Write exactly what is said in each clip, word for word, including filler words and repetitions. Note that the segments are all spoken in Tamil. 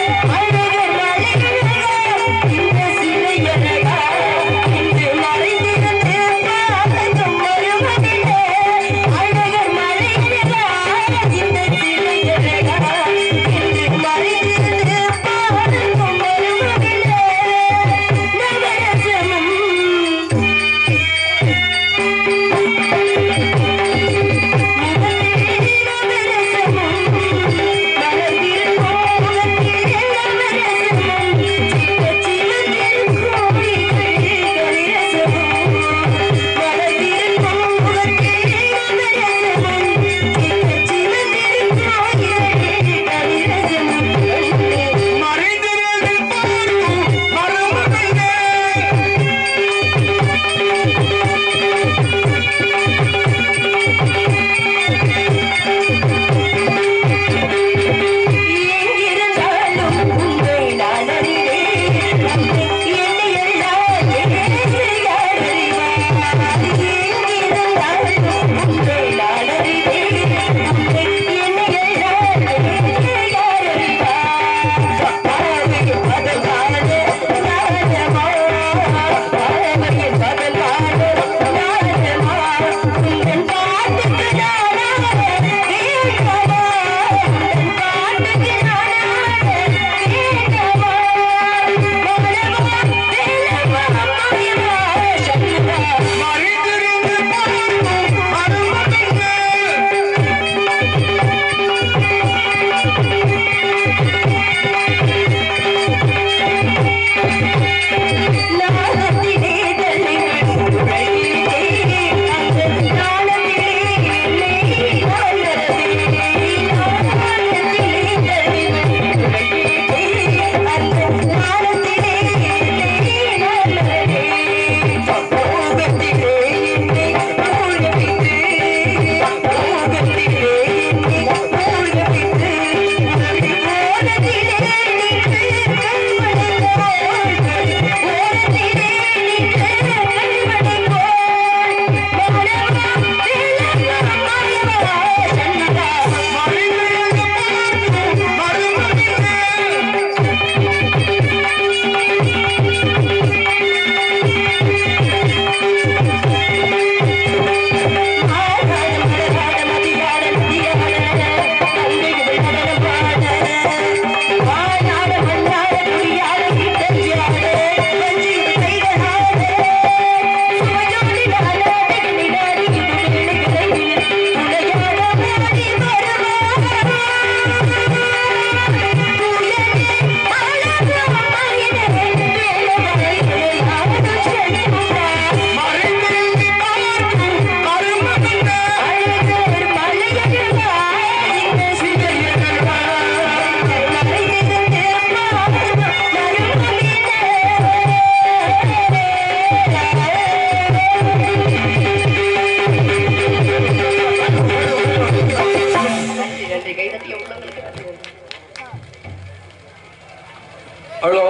ஹலோ,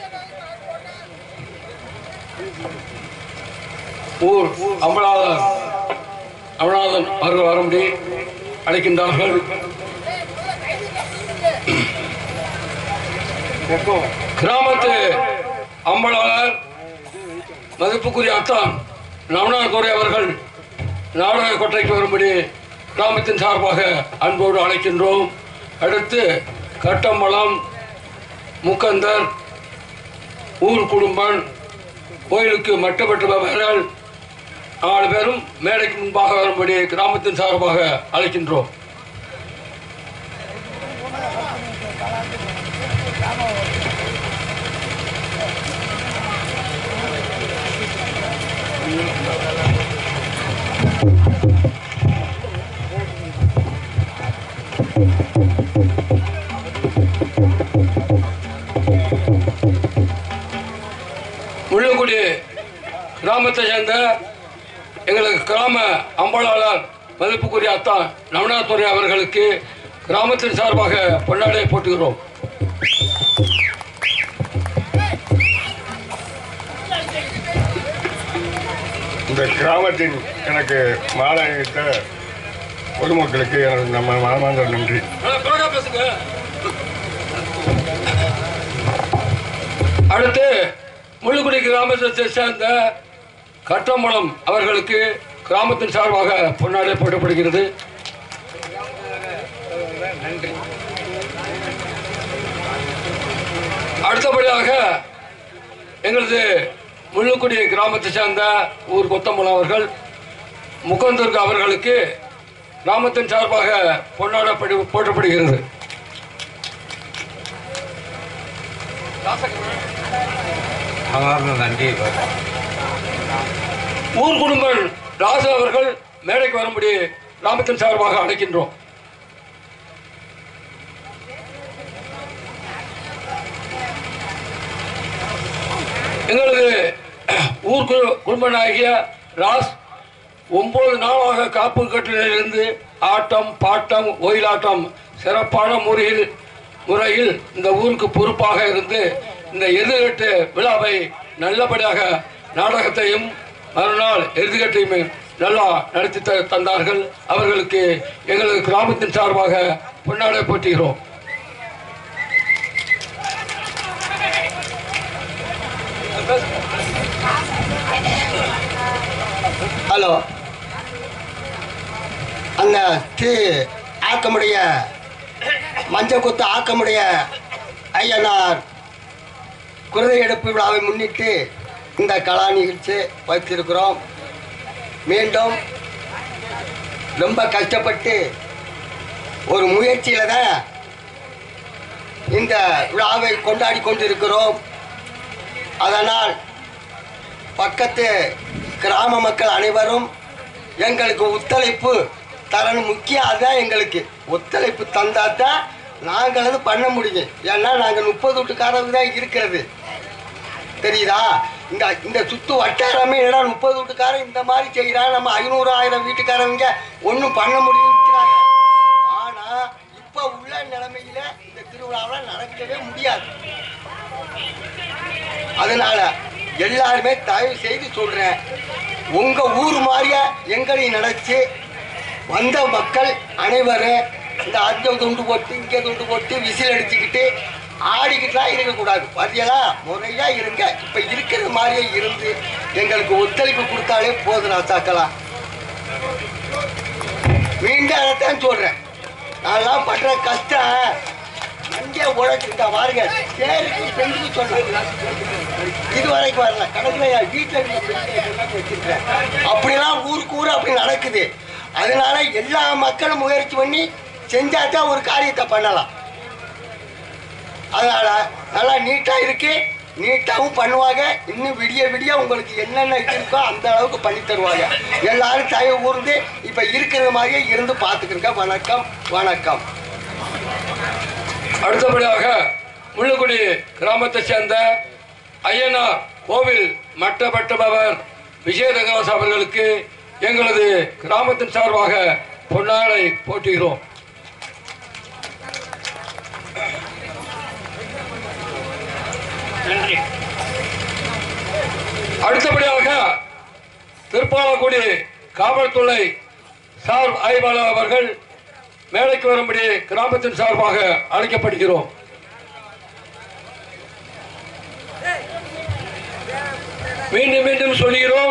ஊர் அம்பலாதன் அமநாதன் அவர்கள் வரும்படி அழைக்கின்றார்கள். கிராமத்து அம்பலாளர் மதிப்புக்குரிய அத்தான் நவநாத் கோரை அவர்கள் நாடக கொட்டைக்கு வரும்படி கிராமத்தின் சார்பாக அன்போடு அழைக்கின்றோம். அடுத்து கட்டம்பலம், முக்கந்தர், ஊர் குடும்பம், கோயிலுக்கு மட்டுப்பட்டவர்கள் நாலு பேரும் மேடைக்கு முன்பாக வரும்படி கிராமத்தின் சார்பாக அழைக்கின்றோம். முள்ளக்குடி கிராமத்தை சேர்ந்த எங்களுக்கு கிராம அம்பலாளர் மதிப்புக்குரிய அத்தான் நவநாத் கோரை அவர்களுக்கு கிராமத்தின் சார்பாக பொன்னாடை போட்டுகிறோம். இந்த கிராமத்தின் எனக்கு மாலை அணிவித்த பொதுமக்களுக்கு எனது நம்ம மனமார்ந்த நன்றி. அடுத்து முள்ளுக்குடி கிராமத்தை சேர்ந்த கட்டம்பலம் அவர்களுக்கு கிராமத்தின் சார்பாக பொன்னாடை போட்டப்படுகிறது. நன்றி. அடுத்தபடியாக எங்களது முள்ளுக்குடி கிராமத்தை சேர்ந்த ஊர் கொத்தம்பலம் அவர்கள் முகந்தூர்கு அவர்களுக்கு கிராமத்தின் சார்பாக பொன்னாடை போட்டப்படுகிறது. நன்றி. ஊர் குடும்பம் ராசு அவர்கள் மேடைக்கு வரும்படி கிராமத்தின் சார்பாக அழைக்கின்றோம். எங்களது ஊர் குடும்ப நாயகிய ராஸ் ஒன்பது நாளாக காப்பு கட்டிலிருந்து ஆட்டம் பாட்டம் ஒயிலாட்டம் சிறப்பான முறையில் முறையில் இந்த ஊருக்கு பொறுப்பாக இருந்து இந்த எதிர்கட்டு விழாவை நல்லபடியாக நாடகத்தையும் மறுநாள் எதிர்கட்டையும் நல்லா நடத்தி தந்தார்கள். அவர்களுக்கு எங்களது கிராமத்தின் சார்பாக பொன்னாடை போட்டுகிறோம். ஹலோ, அந்த தி ஆக்கமுடைய மஞ்சள் குத்து ஆக்கமுடைய ஐயனார் குருதை எடுப்பு விழாவை முன்னிட்டு இந்த கலா நிகழ்ச்சி வைத்திருக்கிறோம். மீண்டும் ரொம்ப கஷ்டப்பட்டு ஒரு முயற்சியில் தான் இந்த விழாவை கொண்டாடி கொண்டிருக்கிறோம். அதனால் பக்கத்து கிராம மக்கள் அனைவரும் எங்களுக்கு ஒத்துழைப்பு தரணும். முக்கியம் அதுதான். எங்களுக்கு ஒத்துழைப்பு தந்தால் தான் நாங்கள் அது பண்ண முடியும். ஏன்னா நாங்கள் முப்பது வீட்டுக்காரங்க தான் இருக்கிறது, தெரியுதா? இந்த இந்த சுற்று வட்டாரமே என்னடா முப்பது வீட்டுக்காரன் இந்த மாதிரி செய்கிறாங்க, நம்ம ஐநூறு ஆயிரம் வீட்டுக்காரங்க ஒன்றும் பண்ண முடியுங்கிறாங்க. ஆனால் இப்போ உள்ள நிலைமையில் இந்த திருவிழாவில் நடக்கவே முடியாது. அதனால எல்லாருமே தயவு செய்து சொல்கிறேன், உங்கள் ஊர் மாதிரியா எங்களையும் நினச்சி வந்த மக்கள் அனைவரும் இந்த அஞ்சை துண்டு போட்டு இங்கே துண்டு போட்டு விசில் அடிச்சுக்கிட்டு ஆடிக்கிட்டுலாம் இருக்கக்கூடாது. பார்த்தீங்களா? முறையாக இருங்க. இப்போ இருக்கிறது மாதிரியே இருந்து எங்களுக்கு ஒத்துழைப்பு கொடுத்தாலே போதும். ராசாக்கலாம் மீண்டும் அதைத்தான் சொல்கிறேன். நான்லாம் படுற கஷ்டம் அங்கே உழைச்சிருந்தா பாருங்க. சேருக்கு பெண்ணுக்கு சொன்னாங்க இது வரைக்கும் வரல. கடைசியில் வீட்டில் வச்சிருக்கிறேன். அப்படிலாம் ஊருக்கு ஊர் அப்படி நடக்குது. அதனால எல்லா மக்களும் முயற்சி பண்ணி செஞ்சாதான் ஒரு காரியத்தை பண்ணலாம். அதனால நல்லா நீட்டாக இருக்கு, நீட்டாகவும் பண்ணுவாங்க. இன்னும் விடிய விடிய உங்களுக்கு என்னென்ன இருக்கோ அந்த அளவுக்கு பண்ணி தருவாங்க. எல்லாரும் தயவு கூர்ந்து இப்போ இருக்கிற மாதிரியே இருந்து பார்த்துக்கிறங்க. வணக்கம் வணக்கம். அடுத்தபடியாக முள்ளுக்குடி கிராமத்தை சேர்ந்த ஐயனார் கோவில் மட்டப்பட்டபவர் விஜயதகாஸ் அவர்களுக்கு எங்களது கிராமத்தின் சார்பாக பொன்னாடை போட்டுகிறோம். நன்றி. அடுத்தபடியாக திருப்பாலக்குடி காவல்துறை சார் ஆய்வாளர் அவர்கள் மேடைக்கு வரும்படி கிராமத்தின் சார்பாக அழைக்கப்படுகிறோம். மீண்டும் மீண்டும் சொல்கிறோம்,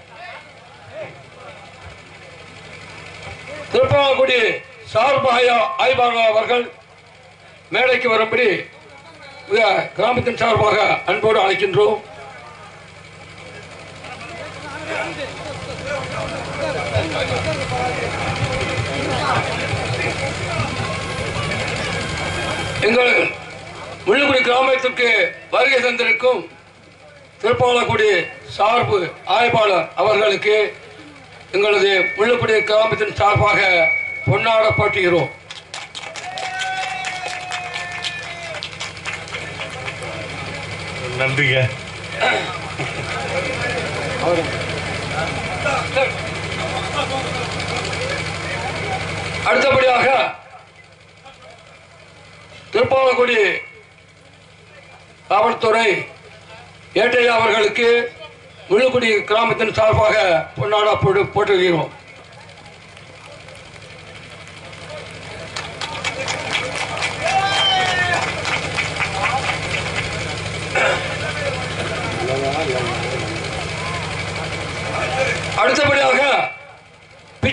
திருப்பாலக்குடி சார்பாக ஆய்வாளர் அவர்கள் மேடைக்கு வரும்படி கிராமத்தின் சார்பாக அன்போடு அழைக்கின்றோம். எங்கள் முள்ளுக்குடி கிராமத்திற்கு வருகை தந்திருக்கும் திருப்பாலக்குடி சார்பு ஆய்வாளர் அவர்களுக்கு எங்களது முள்ளுக்குடி கிராமத்தின் சார்பாக பொன்னாடை போட்டுகிறோம். நன்றிங்க. அடுத்தபடியாக திருப்பாலக்குடி காவல்துறை ஏட்டையா அவர்களுக்கு முள்ளுக்குடி கிராமத்தின் சார்பாக பொன்னாடை போட்டு போட்டுகிறோம்.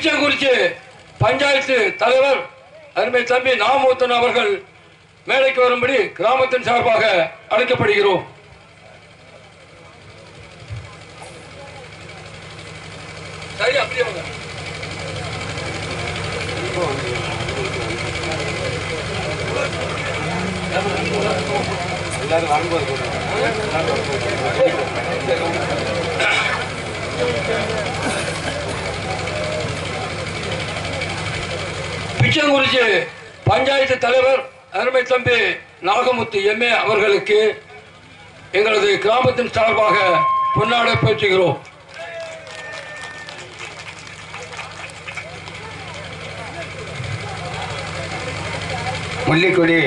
பிச்சைக்குறிச்சி பஞ்சாயத்து தலைவர் அருமை தம்பி நாமூத்தன் அவர்கள் மேடைக்கு வரும்படி கிராமத்தின் சார்பாக அழைக்கப்படுகிறோம். சரி, அப்படியே வாங்க. எல்லாரும் வரும்போது பிச்சைக்குறிச்சி பஞ்சாயத்து தலைவர் அருமை தம்பி நாகமுத்து எம்ஏ அவர்களுக்கு எங்களது கிராமத்தின் சார்பாக பொன்னாடை போற்றுகிறோம். முள்ளிக்குடி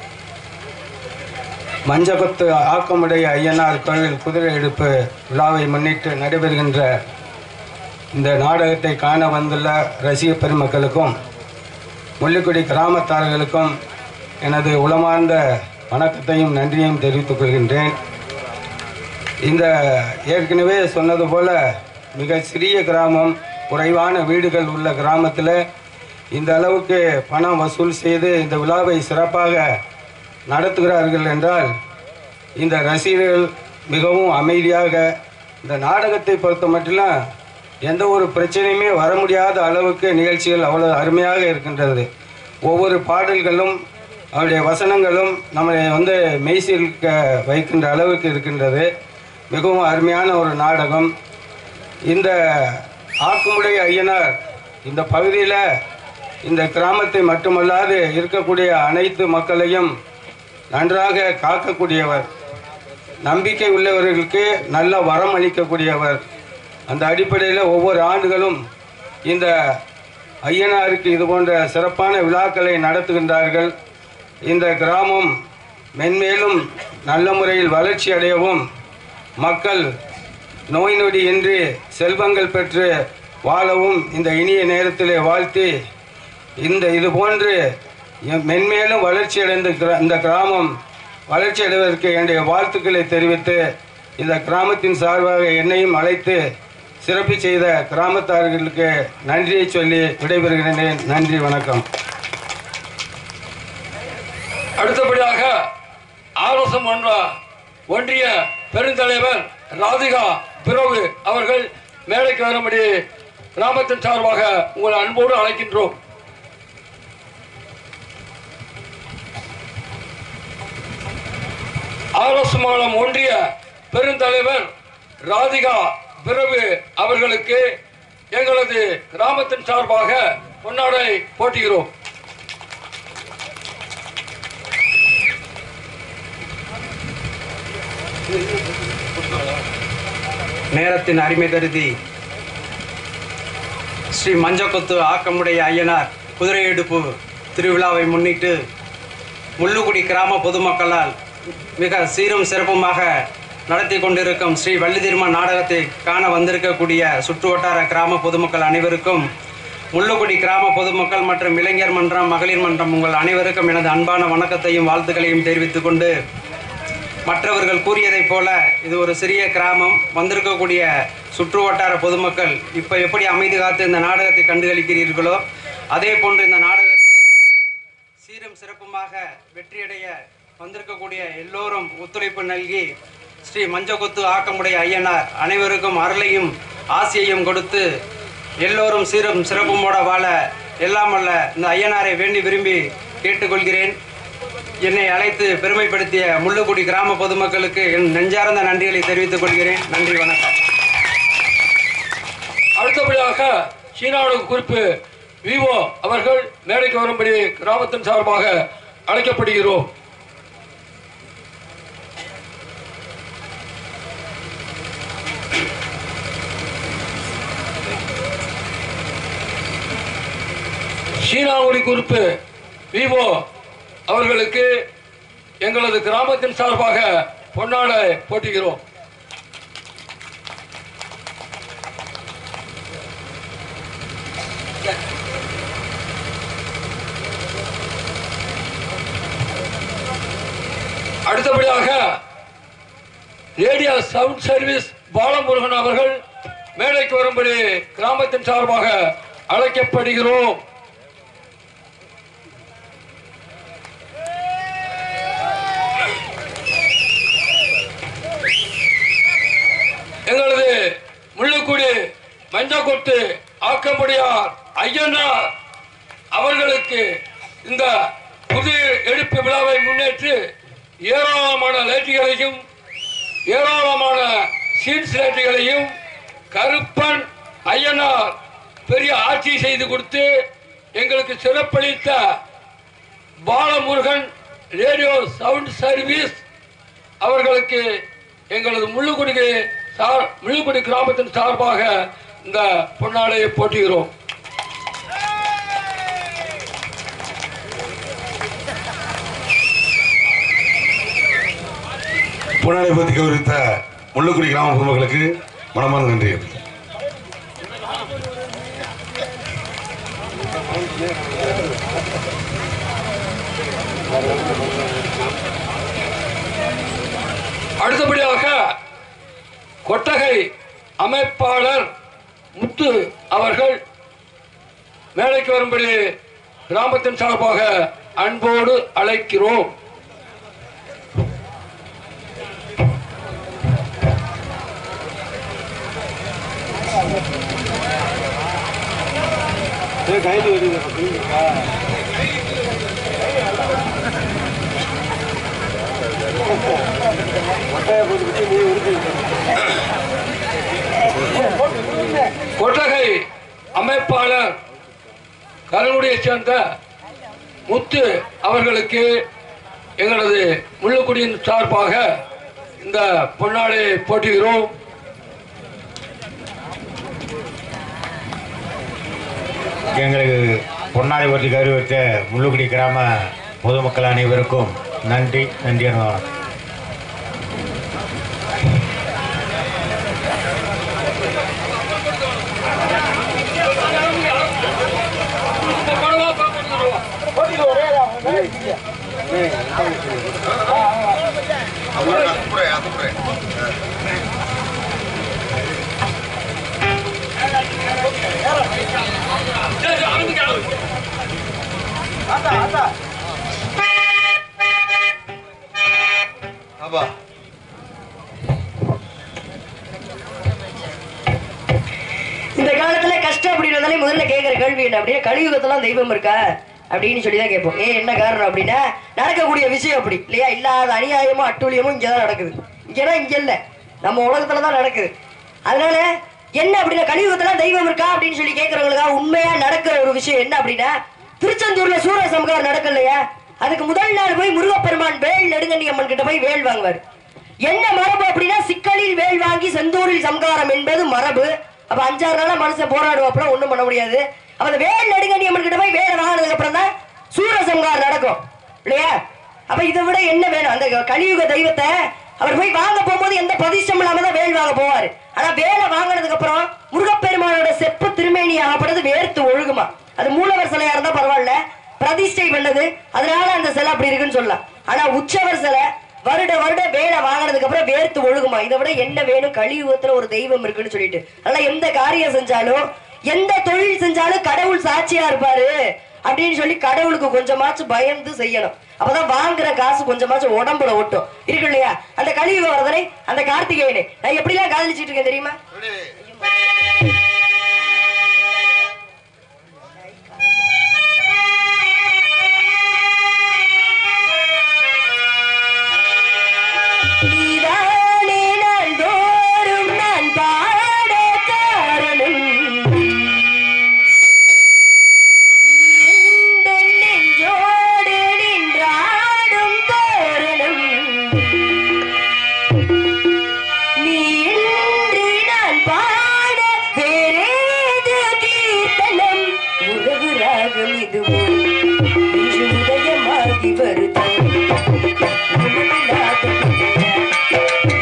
மஞ்சக்கொத்து ஆக்கமுடைய ஐயனார் கோவில் குதிரை எடுப்பு விழாவை முன்னிட்டு நடைபெறுகின்ற இந்த நாடகத்தை காண வந்துள்ள ரசிக பெருமக்களுக்கும் முள்ளிக்குடி கிராமத்தார்களுக்கும் எனது உளமார்ந்த வணக்கத்தையும் நன்றியையும் தெரிவித்துக் கொள்கின்றேன். இந்த ஏற்கனவே சொன்னது போல மிக சிறிய கிராமம், குறைவான வீடுகள் உள்ள கிராமத்தில் இந்த அளவுக்கு பணம் வசூல் செய்து இந்த விழாவை சிறப்பாக நடத்துகிறார்கள் என்றால் இந்த ரசிகர்கள் மிகவும் அமைதியாக, இந்த நாடகத்தை பொறுத்த மட்டும் எந்த ஒரு பிரச்சனையுமே வர முடியாத அளவுக்கு நிகழ்ச்சிகள் அவ்வளோ அருமையாக இருக்கின்றது. ஒவ்வொரு பாடல்களும் அவருடைய வசனங்களும் நம்மளை வந்து மெய்சிலிருக்க வைக்கின்ற அளவுக்கு இருக்கின்றது. மிகவும் அருமையான ஒரு நாடகம். இந்த ஆக்குமுடைய ஐயனார் இந்த பகுதியில் இந்த கிராமத்தை மட்டுமல்லாது இருக்கக்கூடிய அனைத்து மக்களையும் நன்றாக காக்கக்கூடியவர், நம்பிக்கை உள்ளவர்களுக்கு நல்ல வரம் அளிக்கக்கூடியவர். அந்த அடிப்படையில் ஒவ்வொரு ஆண்டுகளும் இந்த ஐயனாருக்கு இது போன்ற சிறப்பான விழாக்களை நடத்துகின்றார்கள். இந்த கிராமம் மென்மேலும் நல்ல முறையில் வளர்ச்சி அடையவும், மக்கள் நோய் நொடி இன்றி செல்வங்கள் பெற்று வாழவும் இந்த இனிய நேரத்திலே வாழ்த்தி, இந்த இது போன்று மென்மேலும் வளர்ச்சி அடைந்த இந்த கிராமம் வளர்ச்சி அடைவதற்கு என்னுடைய வாழ்த்துக்களை தெரிவித்து, இந்த கிராமத்தின் சார்பாக என்னையும் அழைத்து சிறப்பு செய்த கிராமத்தார்களுக்கு நன்றியை சொல்லி விடைபெறுகிறேன். நன்றி, வணக்கம். அடுத்தபடியாக ஆலோசனை மன்ற ஒன்றிய பெருந்தலைவர் ராதிகா பிரபு அவர்கள் மேடைக்கு வரும்படி கிராமத்தின் சார்பாக உங்களை அன்போடு அழைக்கின்றோம். ஆலோசனை ஒன்றிய பெருந்தலைவர் ராதிகா பிரபு அவர்களுக்கு எங்களது கிராமத்தின் சார்பாக பொன்னாடை போட்டுகிறோம். நேரத்தின் அருமை கருதி ஸ்ரீ மஞ்சக்கொத்து ஆக்கமுடைய ஐயனார் குதிரை எடுப்பு திருவிழாவை முன்னிட்டு முள்ளுக்குடி கிராம பொதுமக்களால் மிக சீரும் சிறப்புமாக நடத்தி கொண்டிருக்கும் ஸ்ரீ வள்ளிதிரும நாடகத்தை காண வந்திருக்கக்கூடிய சுற்று வட்டார கிராம பொதுமக்கள் அனைவருக்கும், முள்ளுக்குடி கிராம பொதுமக்கள் மற்றும் இளைஞர் மன்றம், மகளிர் மன்றம் உங்கள் அனைவருக்கும் எனது அன்பான வணக்கத்தையும் வாழ்த்துக்களையும் தெரிவித்துக் கொண்டு, மற்றவர்கள் கூறியதைப் போல இது ஒரு சிறிய கிராமம். வந்திருக்கக்கூடிய சுற்று வட்டார பொதுமக்கள் இப்போ எப்படி அமைதி காத்து இந்த நாடகத்தை கண்டுகளிக்கிறீர்களோ அதே போன்று இந்த நாடகத்தை சீரும் சிறப்புமாக வெற்றியடைய வந்திருக்கக்கூடிய எல்லோரும் ஒத்துழைப்பு நல்கி ஸ்ரீ மஞ்சக்கொத்து ஆக்கமுடைய ஐயனார் அனைவருக்கும் அருளையும் ஆசியையும் கொடுத்து எல்லோரும் சீரும் சிறப்புமோட வாழ எல்லாம் அல்ல இந்த ஐயனாரை வேண்டி விரும்பி கேட்டுக்கொள்கிறேன். என்னை அழைத்து பெருமைப்படுத்திய முள்ளுக்குடி கிராம பொதுமக்களுக்கு என் நெஞ்சார்ந்த நன்றிகளை தெரிவித்துக் கொள்கிறேன். நன்றி, வணக்கம். அடுத்தபடியாக சீனாடு குறிப்பு விவோ அவர்கள் மேடைக்கு வரும்படி கிராமத்தின் சார்பாக அழைக்கப்படுகிறோம். சீனாங்குடி குறிப்பு விவோ அவர்களுக்கு எங்களது கிராமத்தின் சார்பாக பொன்னாடை போட்டுகிறோம். அடுத்தபடியாக ரேடியோ சவுண்ட் சர்வீஸ் பாலமுருகன் அவர்கள் மேடைக்கு வரும்படி கிராமத்தின் சார்பாக அழைக்கப்படுகிறோம். எங்களது முள்ளுக்குடி மஞ்சக்கொத்து ஆக்கமுடையார் ஐயனார் அவர்களுக்கு இந்த புதிய எடுப்பு விழாவை முன்னேற்று ஏராளமான லைட்டுகளையும் ஏராளமான சீட்ஸ் லைட்டுகளையும் கருப்பன் ஐயனார் பெரிய ஆட்சி செய்து கொடுத்து எங்களுக்கு சிறப்பளித்த பாலமுருகன் ரேடியோ சவுண்ட் சர்வீஸ் அவர்களுக்கு எங்களது முள்ளுக்குடி முள்ளுக்குடி கிராமத்தின் சார்பாக இந்த பொன்னாடையை போட்டுகிறோம். பொன்னாடை பற்றி கௌரவித்த முள்ளுக்குடி கிராம பொதுமக்களுக்கு மனமார்ந்த நன்றி. அடுத்தபடியாக கொட்டகை அமைப்பாளர் முத்து அவர்கள் மேடைக்கு வரும்படி கிராமத்தின் சார்பாக அன்போடு அழைக்கிறோம். கொட்டகை அமைப்பாளர் கரங்குடியை சேர்ந்த முத்து அவர்களுக்கு எங்களது முள்ளுக்குடியின் சார்பாக இந்த பொன்னாடையை போட்டுகிறோம். எங்களுக்கு பொன்னாடை போட்டி கௌரவித்த முள்ளுக்குடி கிராம பொதுமக்கள் அனைவருக்கும் நன்றி நன்றி அனுபவம். இந்த காலத்துல கஷ்டம் அப்படின்றதாலே முதல்ல கேட்கிற கேள்வி என்ன அப்படின்னா கலியுகத்தெல்லாம் தெய்வம் இருக்கா அப்படின்னு சொல்லிதான் கேட்போம். ஏன் என்ன காரணம் அப்படின்னா நடக்கக்கூடிய விஷயம் அப்படி இல்லையா, இல்லாத அநியாயமும் அட்டூழியமும் இங்கதான் நடக்குது. இங்கன்னா இங்க இல்ல, நம்ம உலகத்துலதான் நடக்குது. அதனால என்ன அப்படின்னா கலியுகத்துல தெய்வம் இருக்கா அப்படின்னு சொல்லி கேட்கறவங்களுக்கா உண்மையா நடக்கிற ஒரு விஷயம் என்ன அப்படின்னா திருச்செந்தூர்ல சூர சம்ஹாரம் நடக்கலையா, அதுக்கு முதல் நாள் போய் முருகப்பெருமான் வேல் நெடுங்கண்ணி அம்மன் கிட்ட போய் வேல் வாங்குவார். என்ன மரபு அப்படின்னா சிக்கலில் வேல் வாங்கி செந்தூரில் சம்ஹாரம் என்பது மரபு. அப்ப அஞ்சாறு நாளா மனுஷன் போராடுவாப்புல ஒண்ணும் பண்ண முடியாது. அப்ப அந்த வேல் நெடுங்கண்ணி அம்மன் கிட்ட போய் வேலை வாங்கினதுக்கு அப்புறம் தான் சூர சம்ஹாரம் நடக்கும் இல்லையா. அப்ப இதை விட என்ன வேணும், அந்த கலியுக தெய்வத்தை அவர் போய் வாங்க போகும்போது எந்த பதிஷ்டம் இல்லாம தான் வேல் வாங்க போவாரு. ஆனா வேலை வாங்கினதுக்கு அப்புறம் முருகப்பெருமானோட செப்பு திருமேனி ஆகப்படுறது வேர்த்து ஒழுகுமா. அது மூலவர் சிலையா இருந்தா பரவாயில்ல, பிரதிஷ்டை பண்ணது அதனால அந்த சிலை அப்படி இருக்குன்னு சொல்லலாம். ஆனா உற்சவர் சிலை வருட வருட வேலை வாங்கினதுக்கு அப்புறம் வேர்த்து ஒழுகுமா. இதை விட என்ன வேணும், கலியுகத்துல ஒரு தெய்வம் இருக்குன்னு சொல்லிட்டு. அதனால எந்த காரியம் செஞ்சாலும் எந்த தொழில் செஞ்சாலும் கடவுள் சாட்சியா இருப்பாரு அப்படின்னு சொல்லி கடவுளுக்கு கொஞ்சமாச்சும் பயந்து செய்யணும். அப்பதான் வாங்குற காசு கொஞ்சமாச்சும் உடம்புல ஒட்டும் இருக்கு இல்லையா. அந்த கலியுக வரதனை அந்த கார்த்திகேயனை நான் எப்படி எல்லாம் காதலிச்சிட்டு இருக்கேன் தெரியுமா. உதயமாகி வருது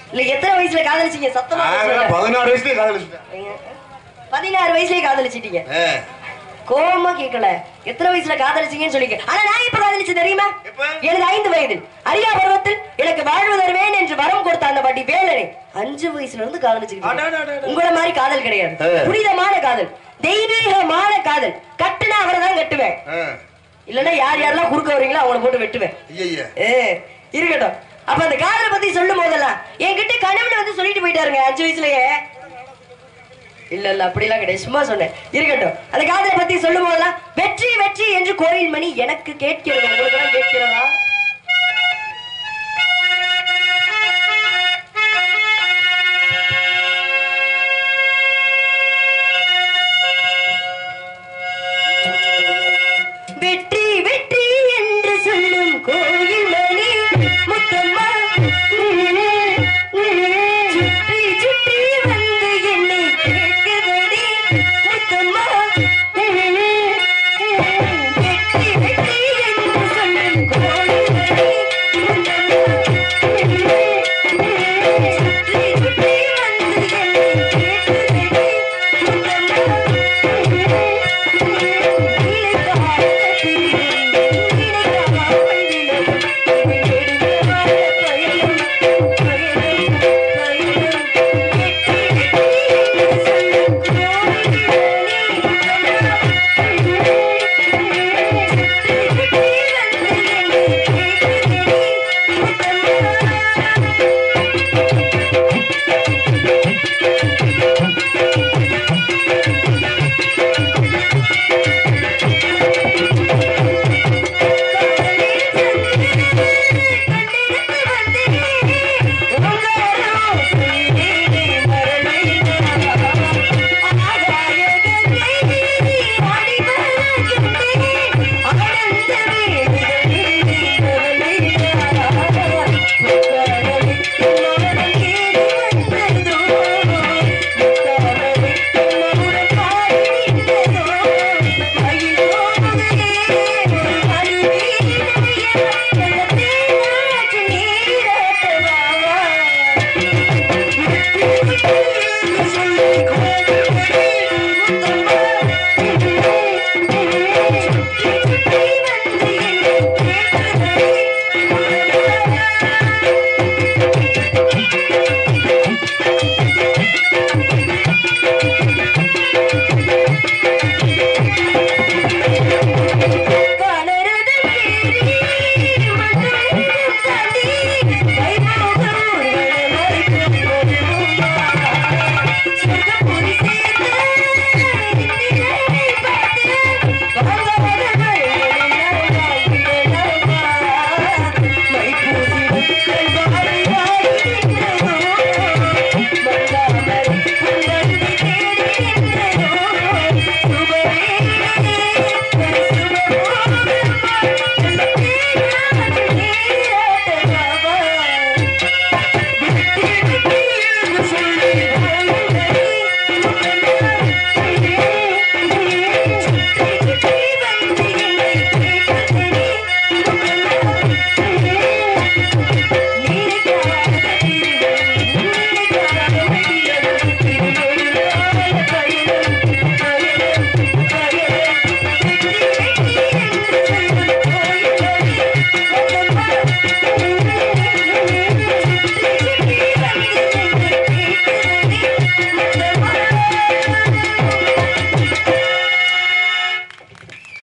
இல்ல எத்தனை வயசுல காதலிச்சீங்க? சத்தமா பேசுங்க. பதினாறு வயசுலயே காதலிச்சுட்டேன். பதினாறு வயசுலயே காதலிச்சிட்டீங்க. கோமா கேட்கல. எத்தனை வயசுல காதலிச்சீங்கன்னு சொல்லிக்க. ஆனா நான் இப்ப காதலிச்சு தெரியுமா? எனக்கு ஐந்து வயதில் அறியா பருவத்தில் எனக்கு வாழ்வு தருவேன் என்று வரம் கொடுத்த அந்த பாட்டி வேலனை அஞ்சு வயசுல இருந்து காதலிச்சுக்கிட்டேன். உங்களை மாதிரி காதல் கிடையாது. புனிதமான காதல், தெய்வீகமான காதல். கட்டுனா அவரை தான் கட்டுவேன், இல்லன்னா யார் யாரெல்லாம் குறுக்க வரீங்களோ அவங்கள போட்டு வெட்டுவேன். இருக்கட்டும். அப்ப அந்த காதலை பத்தி சொல்லும் போதெல்லாம் என்கிட்ட கனவுல வந்து சொல்லிட்டு போயிட்டாருங்க அஞ்சு வயசுலயே. இல்ல இல்ல அப்படி எல்லாம் கிடையாது, சும்மா சொன்னேன். இருக்கட்டும். அந்த காதலை பத்தி சொல்லும் போதெல்லாம் வெற்றி வெற்றி என்று கோயில் மணி எனக்கு கேட்கிறது. உங்களுக்கு எல்லாம் கேட்கிறதா?